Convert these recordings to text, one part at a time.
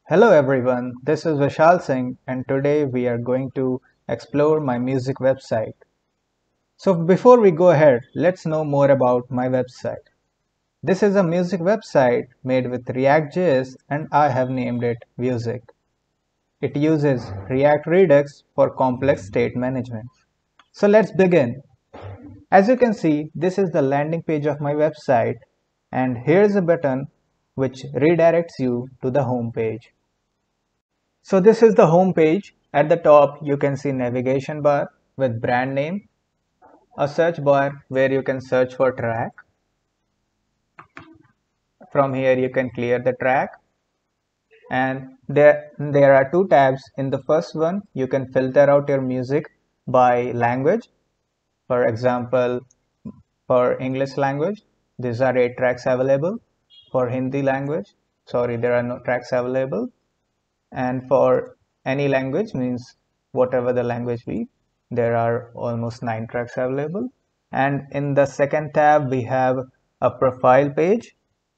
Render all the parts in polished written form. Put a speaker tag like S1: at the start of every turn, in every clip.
S1: Hello everyone, this is Vishal Singh and today we are going to explore my music website. So before we go ahead, let's know more about my website. This is a music website made with React.js and I have named it Music. It uses React Redux for complex state management. So let's begin. As you can see, this is the landing page of my website and here's a button which redirects you to the home page. So this is the home page. At the top you can see navigation bar with brand name, a search bar where you can search for track. From here you can clear the track, and there are two tabs. In the first one you can filter out your music by language. For example, for English language these are 8 tracks available. For Hindi language, there are no tracks available. And for any language, means whatever the language be, there are almost 9 tracks available. And in the second tab we have a profile page.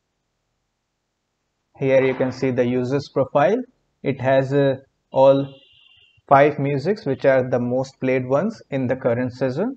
S1: Here you can see the user's profile. It has all 5 musics which are the most played ones in the current season.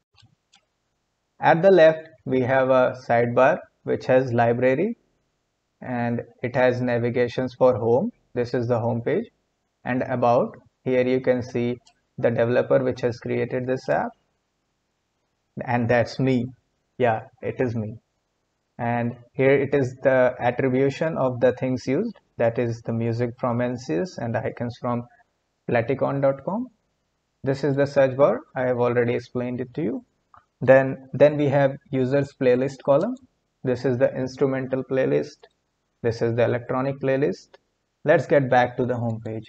S1: At the left we have a sidebar which has library and it has navigations for home. This is the home page. And about, here you can see the developer which has created this app, and that's me. Yeah, it is me. And here it is the attribution of the things used, that is the music from NCS and the icons from platicon.com. This is the search bar. I have already explained it to you. Then we have users playlist column. This is the instrumental playlist. This is the electronic playlist. Let's get back to the home page.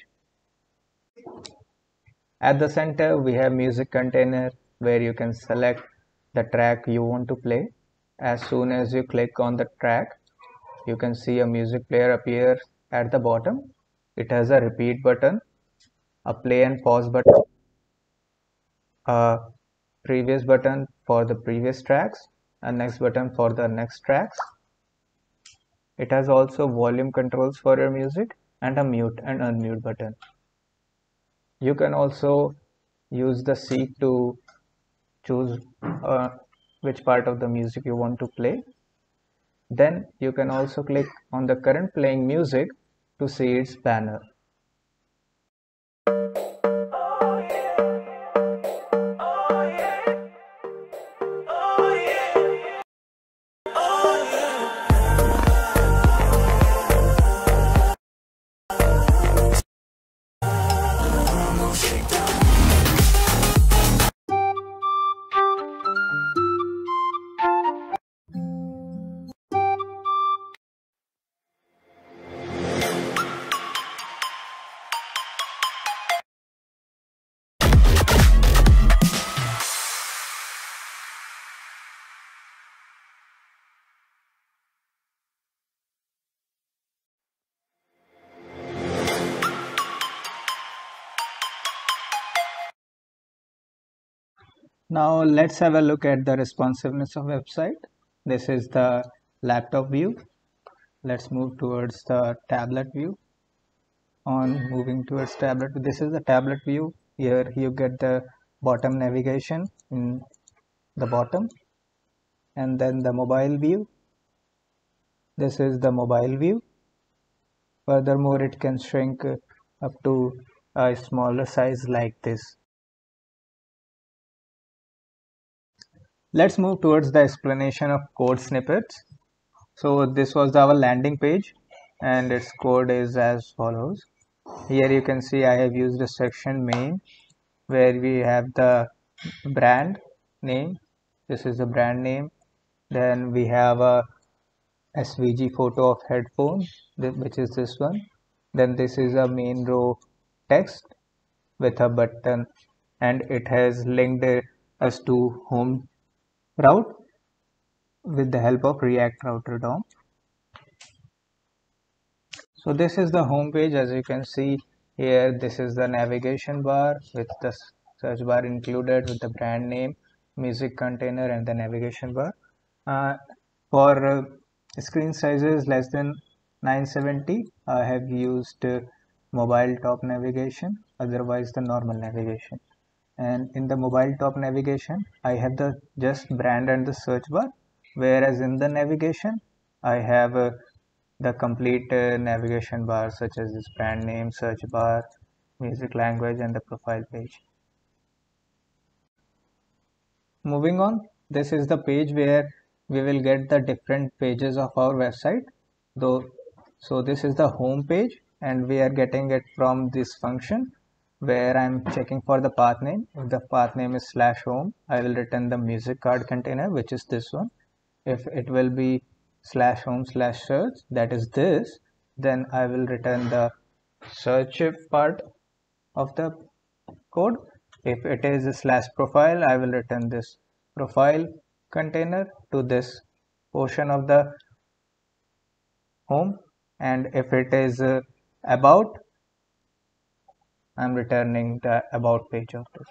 S1: At the center we have music container where you can select the track you want to play. As soon as you click on the track, you can see a music player appear at the bottom. It has a repeat button, a play and pause button, a previous button for the previous tracks, a next button for the next tracks. It has also volume controls for your music and a mute and unmute button. You can also use the seek to choose which part of the music you want to play. Then you can also click on the current playing music to see its banner. Now let's have a look at the responsiveness of website. This is the laptop view. Let's move towards the tablet view. On moving towards tablet, this is the tablet view. Here you get the bottom navigation in the bottom, and then the mobile view. This is the mobile view. Furthermore, it can shrink up to a smaller size like this. Let's move towards the explanation of code snippets. So this was our landing page and its code is as follows. Here you can see I have used a section main where we have the brand name. This is the brand name. Then we have a SVG photo of headphone, which is this one. Then this is a main row text with a button, and it has linked us to home route with the help of React Router DOM. So this is the home page. As you can see here, this is the navigation bar with the search bar included with the brand name, music container, and the navigation bar. For screen sizes less than 970, I have used mobile top navigation, otherwise the normal navigation. And in the mobile top navigation, I have the just brand and the search bar, whereas in the navigation, I have the complete navigation bar such as this brand name, search bar, music language, and the profile page. Moving on, this is the page where we will get the different pages of our website. Though, so this is the home page, and we are getting it from this function where I'm checking for the path name. If the path name is /home, I will return the music card container, which is this one. If it will be /home/search, that is this, then I will return the search part of the code. If it is /profile, I will return this profile container to this portion of the home. And if it is about, I'm returning the about page of this.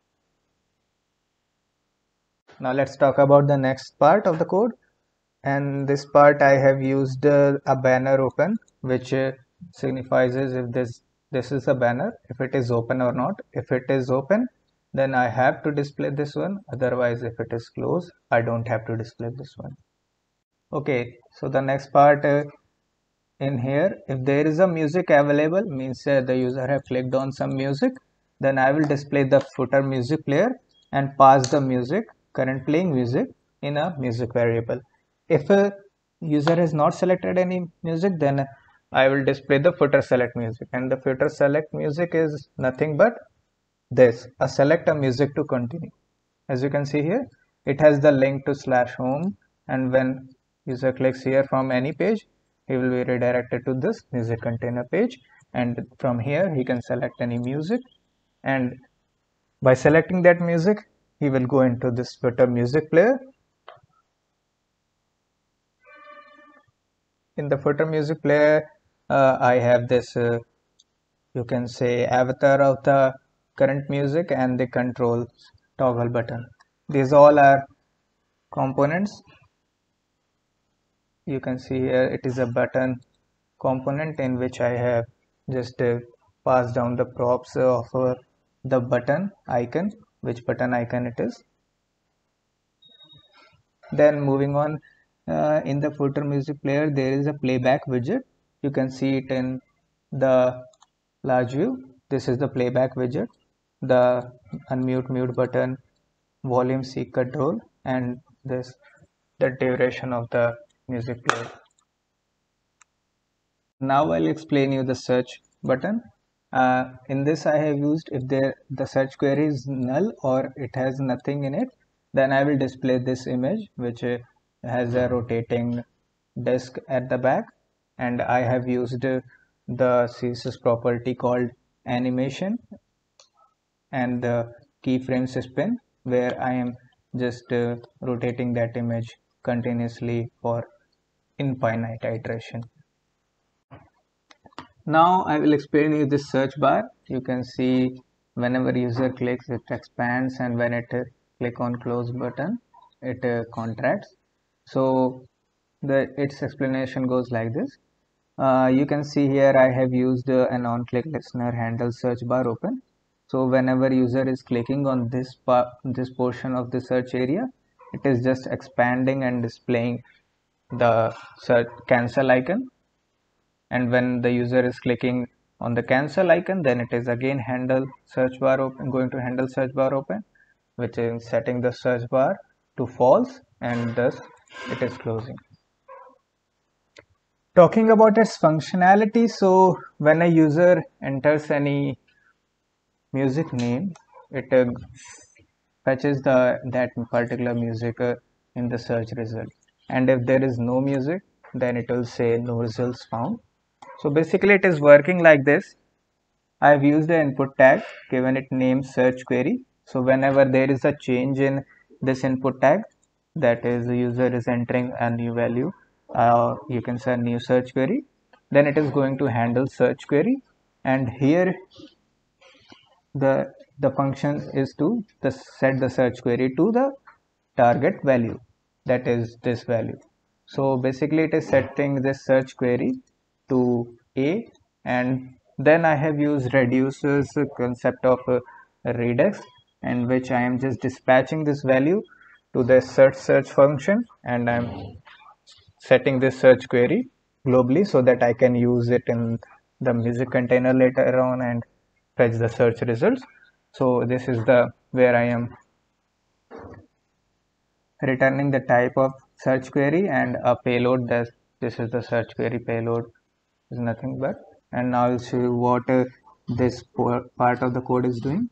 S1: Now let's talk about the next part of the code. And this part I have used a banner open, which signifies if this is a banner, if it is open or not. If it is open, then I have to display this one. Otherwise, if it is closed, I don't have to display this one. Okay, so the next part in here, if there is a music available, means the user have clicked on some music, then I will display the footer music player and pass the music, current playing music, in a music variable. If a user has not selected any music, then I will display the footer select music, and the footer select music is nothing but this, a select a music to continue. As you can see here, it has the link to /home, and when user clicks here from any page, he will be redirected to this music container page, and from here he can select any music, and by selecting that music, he will go into this footer music player. In the footer music player, I have this you can say avatar of the current music and the control toggle button. These all are components. You can see here it is a button component in which I have just passed down the props of the button icon, which button icon it is. Then moving on, in the footer music player, there is a playback widget. You can see it in the large view. This is the playback widget, the unmute mute button, volume seek control, and this the duration of the music player. Now I'll explain you the search button. In this I have used, if the search query is null or it has nothing in it, then I will display this image which has a rotating disk at the back, and I have used the CSS property called animation and the keyframe spin, where I am just rotating that image continuously for infinite iteration. Now I will explain you this search bar. You can see whenever user clicks, it expands, and when it click on close button, it contracts. So its explanation goes like this. You can see here I have used an on-click listener handle search bar open. So whenever user is clicking on this portion of the search area, it is just expanding and displaying the search cancel icon. And when the user is clicking on the cancel icon, then it is again handle search bar open, going to handle search bar open, which is setting the search bar to false, and thus it is closing. Talking about its functionality, so when a user enters any music name, it fetches that particular music in the search result, and if there is no music, then it will say no results found. So basically it is working like this. I have used the input tag, given it name search query. So whenever there is a change in this input tag, that is the user is entering a new value, you can say new search query, then it is going to handle search query, and here the function is to set the search query to the target value, that is this value. So basically it is setting this search query to A, and then I have used reducer's concept of redux, in which I am just dispatching this value to the search function, and I'm setting this search query globally so that I can use it in the music container later on and fetch the search results. So this is the where I am returning the type of search query and a payload. That this is the search query payload, is nothing but. And now I'll show you what this part of the code is doing.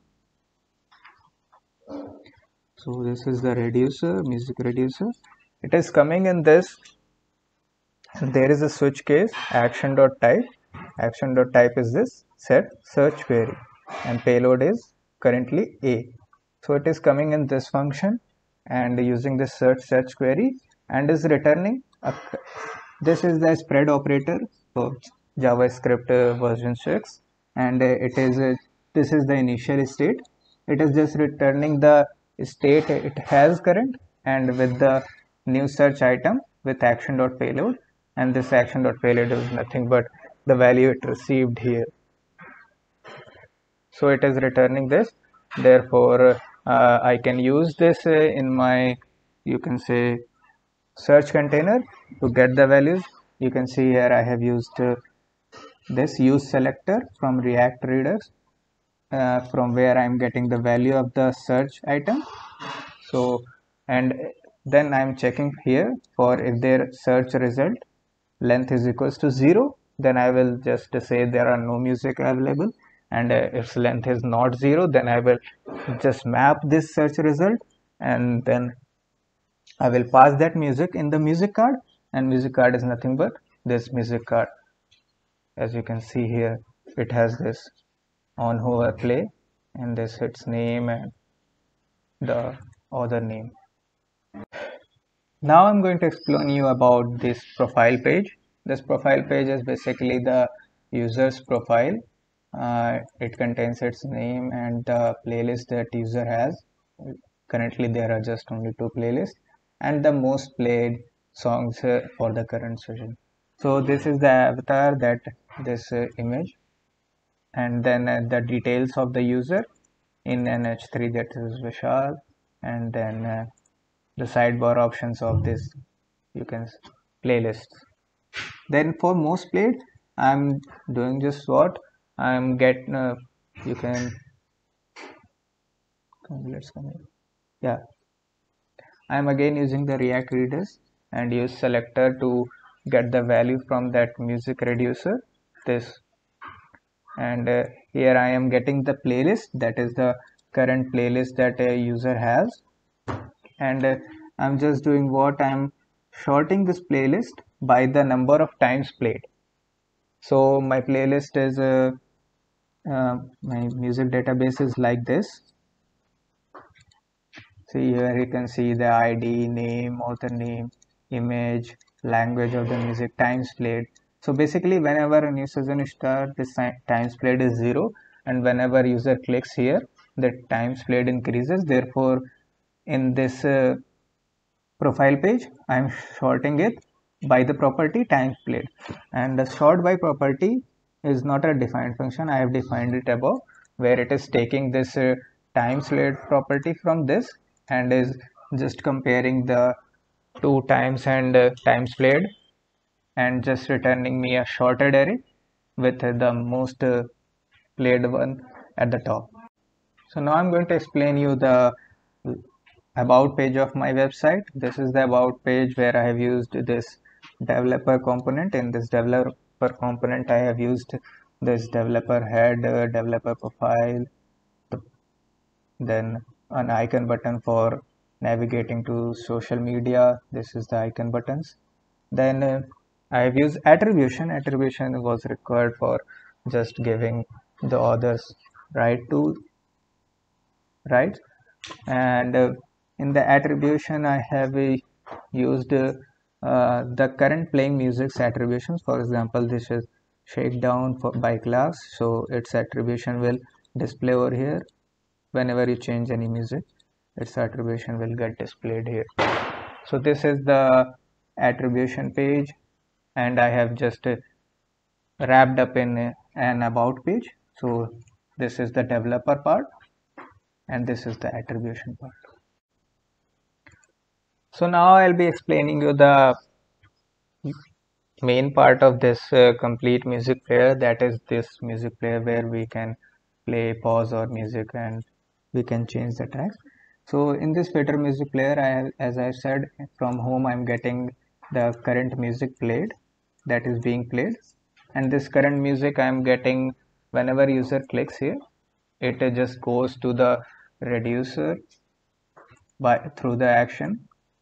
S1: So this is the reducer, music reducer. It is coming in this. There is a switch case action.type. Action.type is this set search query, and payload is currently A. So it is coming in this function and using this search query and is returning this is the spread operator for JavaScript version 6, and it is this is the initial state. It is just returning the state it has current and with the new search item with action.payload, and this action.payload is nothing but the value it received here. So it is returning this. Therefore I can use this in my, you can say, search container to get the values. You can see here I have used this use selector from React Redux, from where I am getting the value of the search item. So, and then I am checking here for if their search result length is equals to 0, then I will just say there are no music available, and if length is not 0, then I will just map this search result, and then I will pass that music in the music card, and music card is nothing but this music card. As you can see here, it has this on hover play and this its name and the other name. Now I'm going to explain you about this profile page. This profile page is basically the user's profile. It contains its name and the playlist that user has. Currently there are just only 2 playlists and the most played songs for the current session. So this is the avatar, that this image, and then the details of the user in an H3, that is Vishal, and then the sidebar options of this, you can playlists. Then for most played, I'm doing just what I'm getting. You can let's come here. Yeah, I'm again using the React Redux and use selector to get the value from that music reducer. This, and here I am getting the playlist, that is the current playlist that a user has, and I'm just doing what I'm sorting this playlist by the number of times played. So my playlist is my music database is like this. See here you can see the ID, name, author name, image, language of the music, times played. So basically whenever a new session starts, this times played is 0, and whenever user clicks here, the times played increases. Therefore in this profile page, I am sorting it by the property times played, and the sort by property is not a defined function. I have defined it above, where it is taking this times played property from this and is just comparing the 2 times and times played and just returning me a sorted array with the most played one at the top. So now I'm going to explain you the about page of my website. This is the about page where I have used this developer component. In this developer component, I have used this developer header, developer profile, then an icon button for navigating to social media. This is the icon buttons. Then I have used attribution. Attribution was required for just giving the others right to right, and in the attribution I have used the current playing music's attributions. For example, this is shakedown by class, so its attribution will display over here. Whenever you change any music, its attribution will get displayed here. So this is the attribution page, and I have just wrapped up in an about page. So this is the developer part and this is the attribution part. So now I'll be explaining you the main part of this complete music player, that is this music player where we can play, pause or music and we can change the tracks. So in this filter music player, as I said, from home I'm getting the current music played, that is being played, and this current music I'm getting whenever user clicks here, it just goes to the reducer by through the action.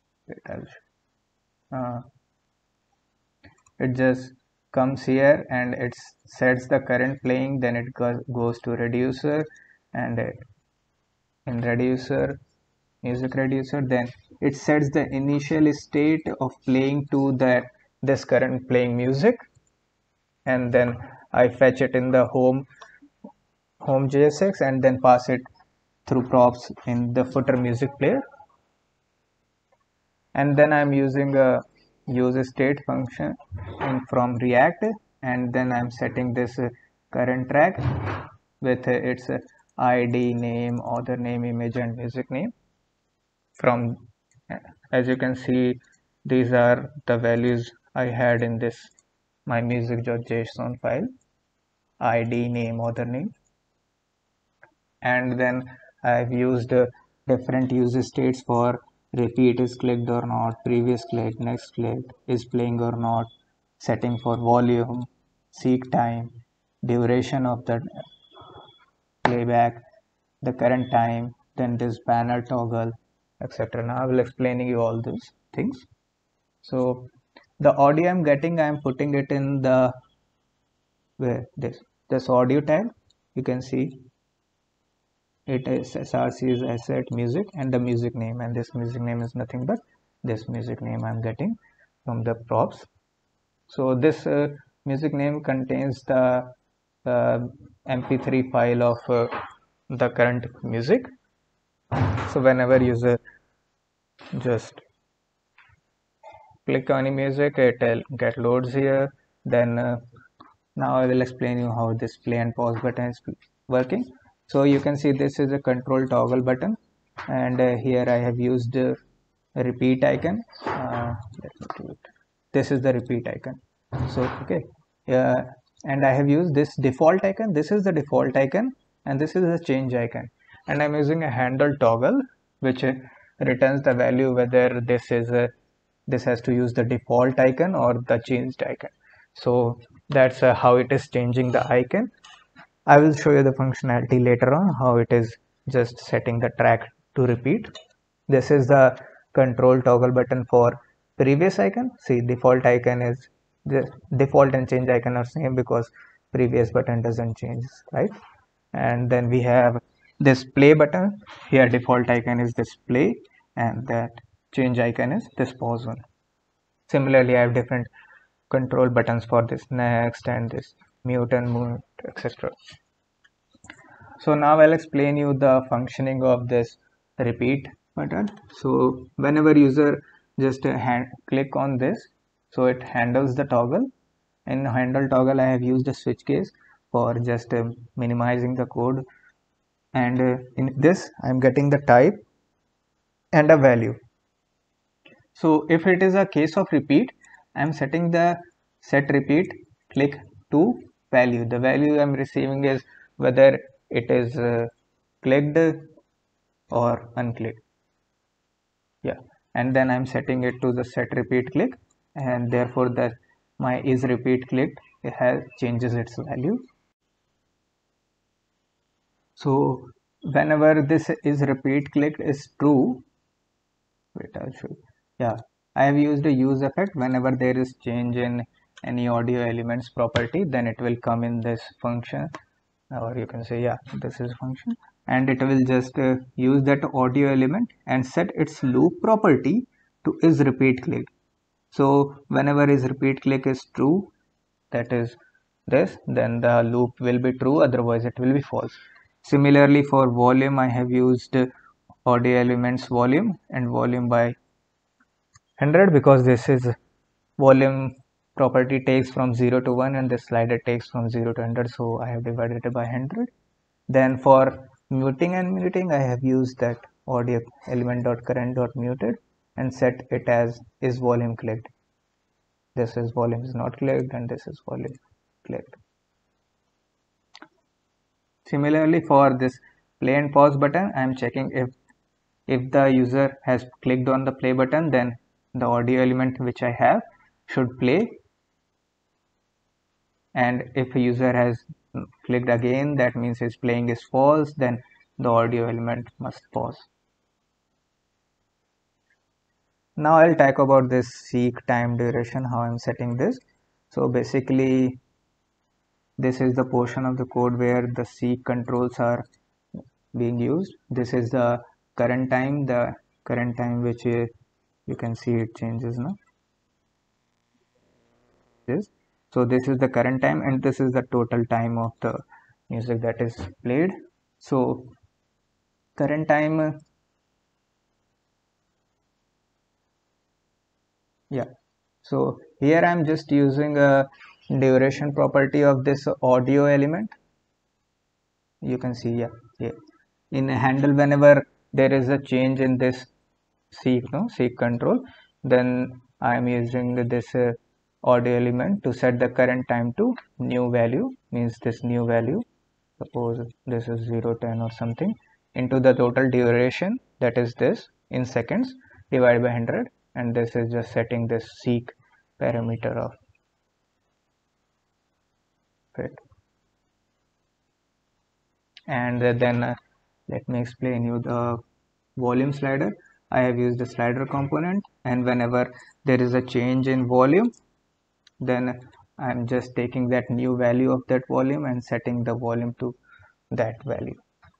S1: Uh, it just comes here and it sets the current playing, then it goes to reducer, and in reducer, music reducer, then it sets the initial state of playing to that this current playing music, and then I fetch it in the home JSX and then pass it through props in the footer music player. And then I'm using a use state function from React, and then I'm setting this current track with its ID, name, author name, image and music name. From as you can see, these are the values I had in this my music.json file: ID, name, author name. And then I've used different use states for repeat is clicked or not, previous click, next click, is playing or not, setting for volume, seek time, duration of the playback, the current time, then this banner toggle, etc. Now I will explaining you all these things. So the audio I'm getting, I'm putting it in the where this audio tag. You can see it is src is asset music and the music name, and this music name is nothing but this music name I'm getting from the props. So this music name contains the mp3 file of the current music. So whenever user just click on music, it will get loads here. Then now I will explain you how this play and pause button is working. So you can see this is a control toggle button, and here I have used a repeat icon. Let me do it. This is the repeat icon. So okay, yeah, and I have used this default icon. This is the default icon, and this is the change icon. And I'm using a handle toggle, which returns the value whether this has to use the default icon or the changed icon. So that's how it is changing the icon. I will show you the functionality later on, how it is just setting the track to repeat. This is the control toggle button for previous icon. See, default icon is the default and change icon are same because previous button doesn't change, right? And then we have this play button. Here default icon is this play, and that change icon is this pause one. Similarly, I have different control buttons for this next and this mute and mute, etc. So now I'll explain you the functioning of this repeat button. So whenever user just click on this, so it handles the toggle. In handle toggle, I have used a switch case for just minimizing the code, and in this I'm getting the type and a value. So if it is a case of repeat, I'm setting the set repeat click to value. The value I'm receiving is whether it is clicked or unclicked. Yeah, and then I'm setting it to the set repeat click, and therefore that my is repeat clicked, it has changes its value. So whenever this is repeat clicked is true, wait, I'll show you. Yeah, I have used a use effect. Whenever there is change in any audio elements property, then it will come in this function, or you can say, yeah, this is function, and it will just use that audio element and set its loop property to is repeat click. So whenever is repeat click is true, that is this, then the loop will be true, otherwise it will be false. Similarly, for volume, I have used audio elements volume and volume by 100 because this is volume property takes from 0 to 1 and this slider takes from 0 to 100, so I have divided it by 100. Then for muting and muting, I have used that audio element.current.muted and set it as is volume clicked. This is volume is not clicked and this is volume clicked. Similarly, for this play and pause button, I am checking if the user has clicked on the play button, then the audio element which I have should play, and if a user has clicked again, that means his playing is false, then the audio element must pause. Now I'll talk about this seek time duration, how I'm setting this. So basically this is the portion of the code where the seek controls are being used. This is the current time which you can see it changes now. So this is the current time and this is the total time of the music that is played. So current time, yeah. So here I'm just using a duration property of this audio element. You can see, yeah. In a handle, whenever there is a change in this seek control, then I am using this audio element to set the current time to new value, means this new value, suppose this is 010 or something, into the total duration, that is this in seconds divided by 100, and this is just setting this seek parameter of it. And then let me explain you the volume slider. I have used the slider component, and whenever there is a change in volume, then I'm just taking that new value of that volume and setting the volume to that value.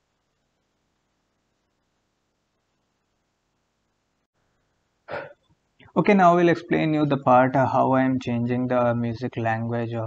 S1: Okay, now we'll explain you the part how I am changing the music language of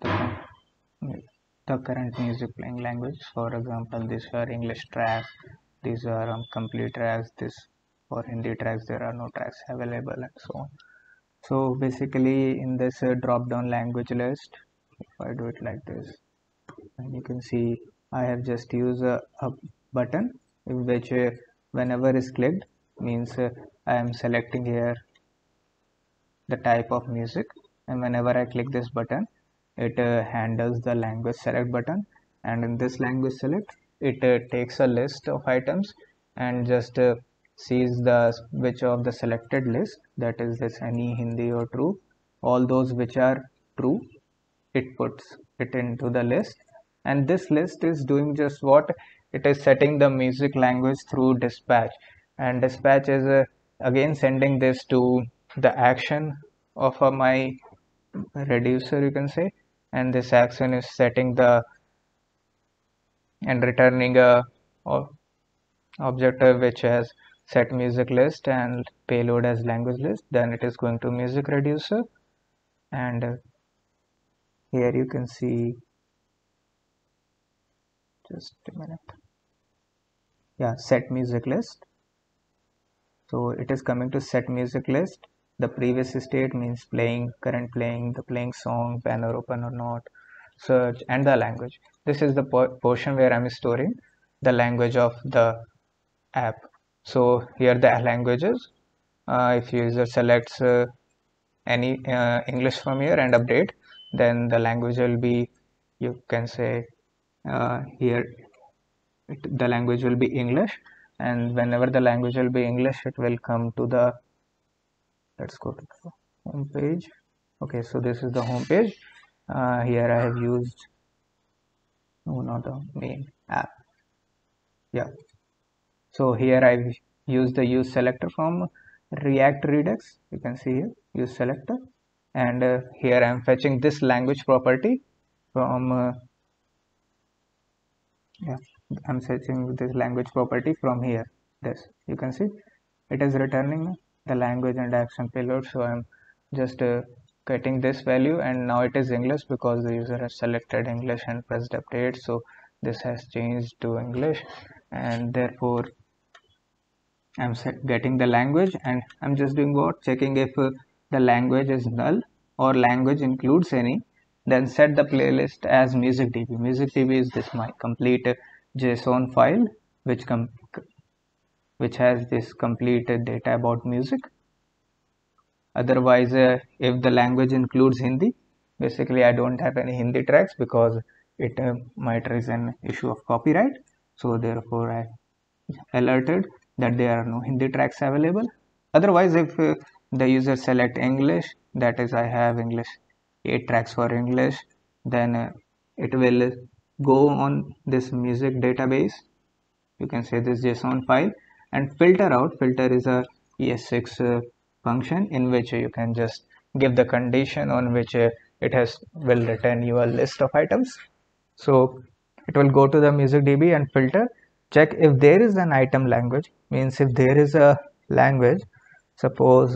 S1: the current music playing language. For example, these are English tracks, these are complete tracks, this for Hindi tracks there are no tracks available, and so on. So basically in this drop down language list, if I do it like this, and you can see I have just used a button which whenever is clicked means I am selecting here the type of music, and whenever I click this button it handles the language select button, and in this language select it takes a list of items and just sees the which of the selected list, that is this any Hindi or true, all those which are true it puts it into the list, and this list is doing just what it is setting the music language through dispatch, and dispatch is again sending this to the action of my reducer, you can say, and this action is setting the and returning a object which has set music list and payload as language list, then it is going to music reducer, and here you can see, just a minute, yeah, set music list. So it is coming to set music list. The previous state means playing, current playing, the playing song, banner open or not, search, and the language. This is the portion where I'm storing the language of the app. So here the languages, if user selects any English from here and update, then the language will be, you can say here the language will be English, and whenever the language will be English it will come to the, let's go to the home page. Okay, so this is the home page. Here I have used, no, not the main app, yeah. So here I've used the use selector from React Redux, you can see here use selector, and here I'm fetching this language property from yeah, I'm searching this language property from here. This you can see it is returning the language and action payload, so I'm just getting this value, and now it is English because the user has selected English and pressed update, so this has changed to English, and therefore I'm getting the language, and I'm just doing what, checking if the language is null, or language includes any, then set the playlist as musicdb. Musicdb is this my complete JSON file which has this complete data about music. Otherwise, if the language includes Hindi, basically I don't have any Hindi tracks because it might raise an issue of copyright. So therefore I alerted that there are no Hindi tracks available. Otherwise, if the user select English, that is I have English 8 tracks for English, then it will go on this music database. You can say this JSON file and filter out. Filter is a ES6 function in which you can just give the condition on which it will return you a list of items. So it will go to the musicdb and filter, check if there is an item language, means if there is a language, suppose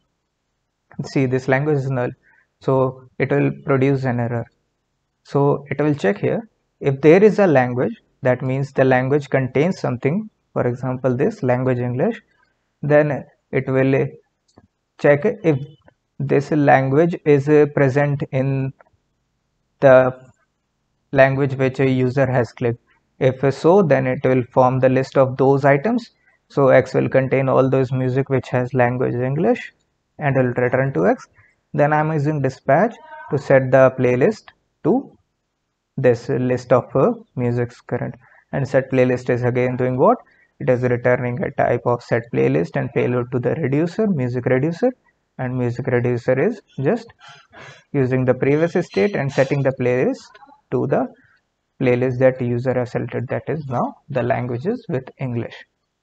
S1: see this language is null, so it will produce an error. So it will check here if there is a language, that means the language contains something, for example this language English, then it will check if this language is present in the language which a user has clicked. If so, then it will form the list of those items. So X will contain all those music which has language English and will return to X. Then I'm using dispatch to set the playlist to this list of music's current, and set playlist is again doing what? It is returning a type of set playlist and payload to the reducer, music reducer, and music reducer is just using the previous state and setting the playlist to the playlist that user has selected, that is now the languages with English.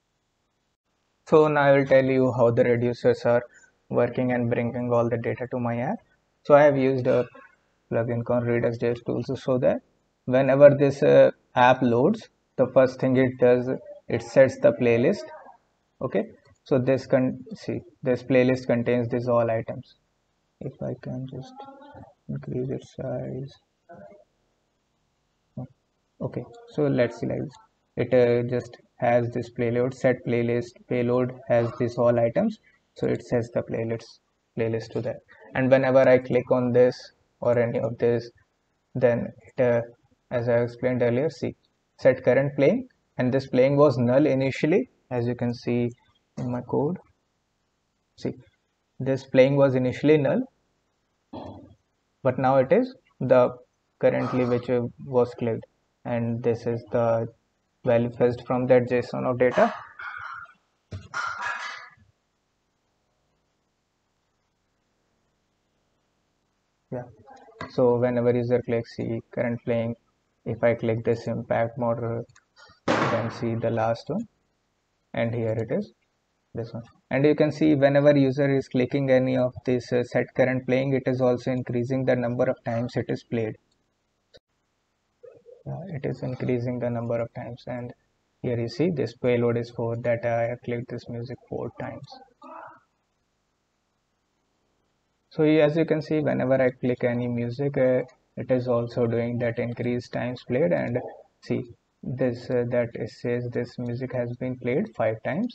S1: So now I will tell you how the reducers are working and bringing all the data to my app. So I have used a plugin called React.js tools to show that whenever this app loads, the first thing it does, it sets the playlist. Okay, so this playlist contains these all items. If I can just increase its size. Okay, so let's see like this. It just has this payload set playlist payload has this all items, so it sets the playlist to that. And whenever I click on this or any of this, then it as I explained earlier, see set current playing, and this playing was null initially, as you can see in my code. See, this playing was initially null, but now it is the currently which was clicked, and this is the value fetched from that JSON of data. Yeah, so whenever user clicks see current playing, if I click this impact model, then see the last one, and here it is this one. And you can see whenever user is clicking any of this set current playing, it is also increasing the number of times it is played. It is increasing the number of times, and here you see this payload is 4, that I have clicked this music 4 times. So as you can see, whenever I click any music, it is also doing that increased times played, and see this that it says this music has been played 5 times,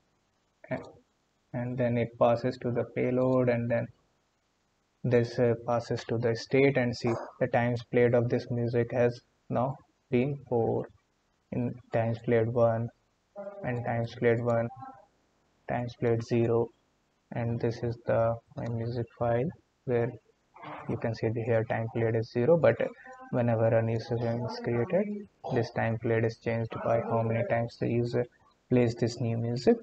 S1: and then it passes to the payload, and then this passes to the state, and see the times played of this music has now been 4, in times played 1, and times played 1, times played 0, and this is the my music file where you can see the here time played is 0, but whenever a new session is created, this time played is changed by how many times the user plays this new music.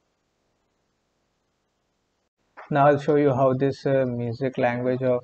S1: Now I'll show you how this music languages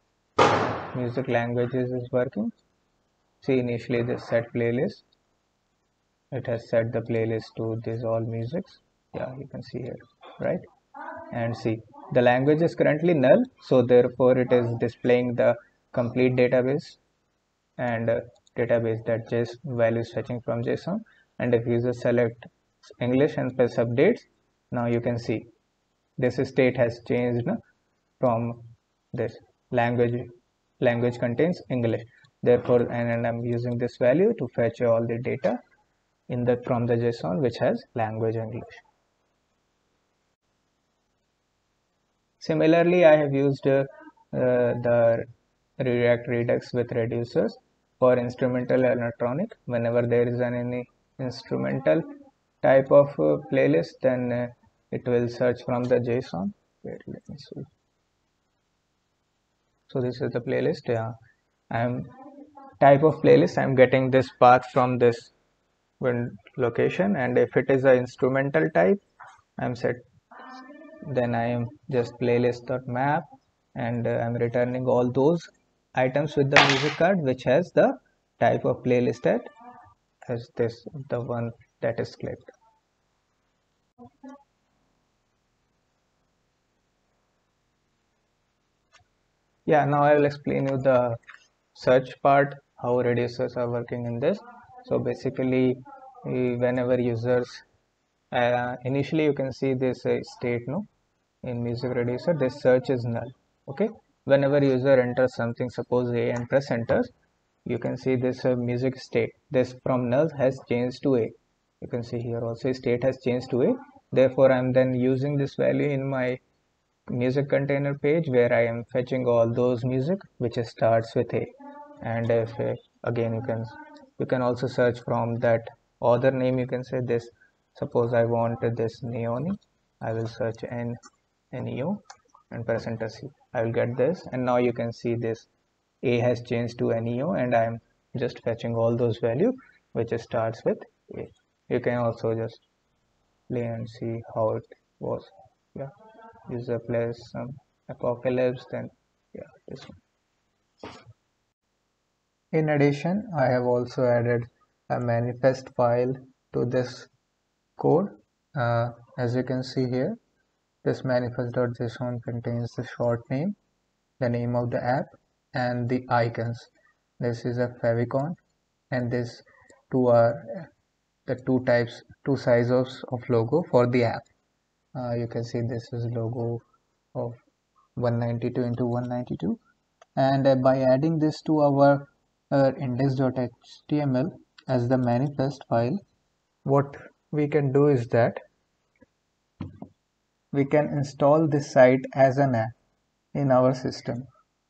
S1: is working. See, initially this set playlist, it has set the playlist to this all musics. Yeah, you can see here, right? And see the language is currently null, so therefore it is displaying the complete database, and database that JSON value is fetching from JSON. And if user select English and press updates, now you can see this state has changed from this language contains English, therefore, and I'm using this value to fetch all the data in the from the JSON which has language English. Similarly, I have used the React Redux with reducers. For instrumental electronic, whenever there is any instrumental type of playlist, then it will search from the JSON. Wait, let me see. So this is the playlist. Yeah, I'm type of playlist. I'm getting this path from this location, and if it is an instrumental type, I'm set. Then I am just playlist.map, and I'm returning all those items with the music card which has the type of playlist as this, the one that is clicked. Yeah, now I will explain you the search part, how reducers are working in this. So basically, whenever users initially you can see this state, no, in music reducer, this search is null. Okay, whenever user enters something, suppose A, and press enter, you can see this music state, this from null has changed to A. You can see here also state has changed to A. Therefore I am then using this value in my music container page, where I am fetching all those music which starts with A. And if again you can also search from that author name. You can say this, suppose I want this Neoni, I will search NEO and press enter C. I will get this, and now you can see this A has changed to NEO, and I am just fetching all those value which starts with A. You can also just play and see how it was. Yeah, user plays some apocalypse, then yeah, this one. In addition, I have also added a manifest file to this code. As you can see here, this manifest.json contains the short name, the name of the app, and the icons. This is a favicon, and this two are the two sizes of logo for the app. You can see this is logo of 192 into 192, and by adding this to our index.html as the manifest file, what we can do is that we can install this site as an app in our system.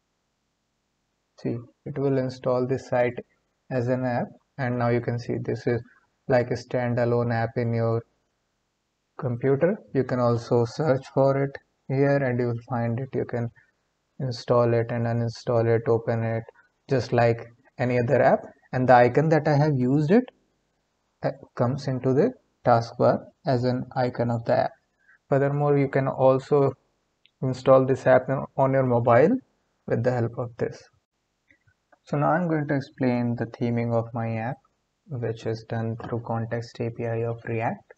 S1: See, it will install this site as an app, and now you can see this is like a standalone app in your computer. You can also search for it here and you will find it. You can install it and uninstall it, open it, just like any other app, and the icon that I have used it comes into the taskbar as an icon of the app. Furthermore, you can also install this app on your mobile with the help of this. So now I'm going to explain the theming of my app, which is done through context API of React.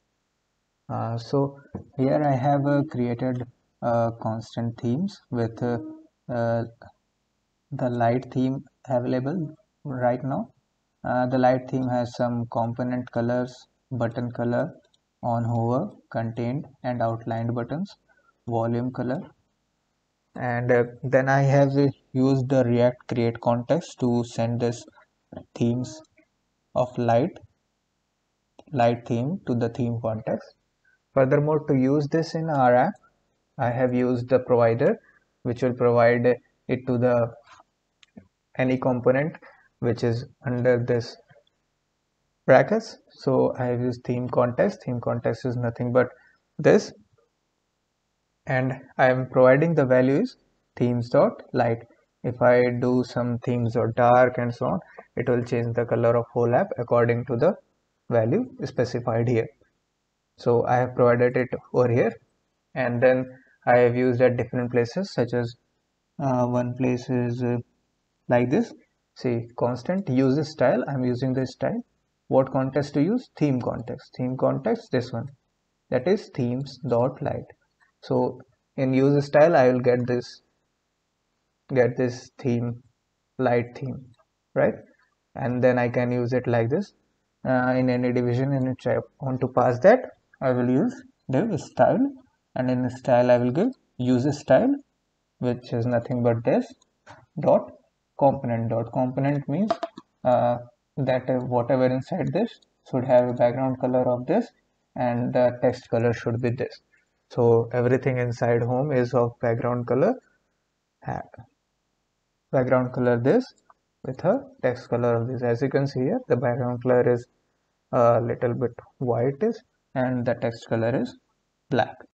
S1: So here I have created constant themes with the light theme available right now. The light theme has some component colors, button color, on hover, contained and outlined buttons, volume color, and then I have used the React create context to send this themes of light theme to the theme context. Furthermore, to use this in our app, I have used the provider which will provide it to the any component which is under this brackets. So I have used theme context. Theme context is nothing but this, and I am providing the values themes dot light. If I do some themes or dark and so on, it will change the color of whole app according to the value specified here. So I have provided it over here, and then I have used at different places, such as one place is like this. See, constant use style. I'm using this style. What context to use? Theme context. Theme context, this one, that is themes dot light. So in use style, I will get this theme, light theme, right? And then I can use it like this. In any division in which I want to pass that, I will use div style, and in style I will give use style, which is nothing but this dot component. Dot component means that whatever inside this should have a background color of this, and the text color should be this. So everything inside home is of background color background color this with a text color of this. As you can see here, the background color is a little bit whitish and the text color is black.